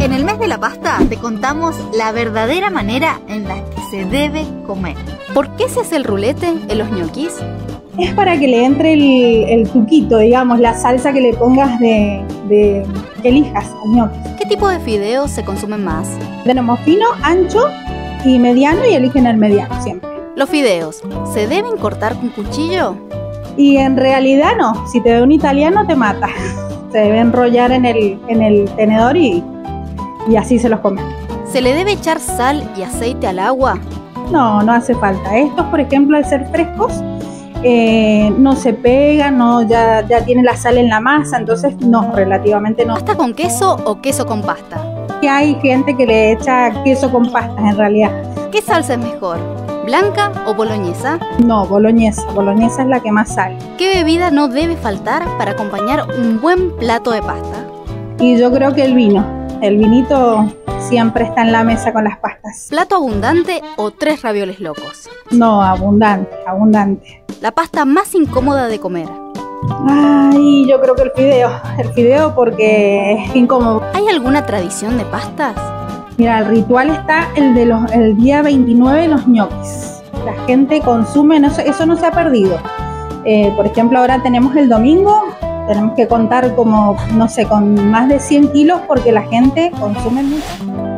En el mes de la pasta te contamos la verdadera manera en la que se debe comer. ¿Por qué se hace el rulete en los ñoquis? Es para que le entre el tuquito, digamos, la salsa que le pongas que elijas al ñoqui. ¿Qué tipo de fideos se consumen más? Tenemos fino, ancho y mediano, y eligen el mediano siempre. ¿Los fideos se deben cortar con cuchillo? Y en realidad no, si te ve un italiano te mata. Se debe enrollar en el tenedor y así se los comen. ¿Se le debe echar sal y aceite al agua? No, no hace falta. Estos, por ejemplo, al ser frescos, no se pegan, no, ya tiene la sal en la masa, entonces no, relativamente no. ¿Pasta con queso o queso con pasta? Y hay gente que le echa queso con pastas en realidad. ¿Qué salsa es mejor? ¿Blanca o boloñesa? No, boloñesa. Boloñesa es la que más sale. ¿Qué bebida no debe faltar para acompañar un buen plato de pasta? Y yo creo que el vino. El vinito siempre está en la mesa con las pastas. ¿Plato abundante o 3 ravioles locos? No, abundante, abundante. ¿La pasta más incómoda de comer? Ay, yo creo que el fideo porque es incómodo. ¿Hay alguna tradición de pastas? Mira, el ritual está el día 29, los ñoquis. La gente consume, eso no se ha perdido. Por ejemplo, ahora tenemos el domingo, tenemos que contar como, no sé, con más de 100 kilos porque la gente consume mucho.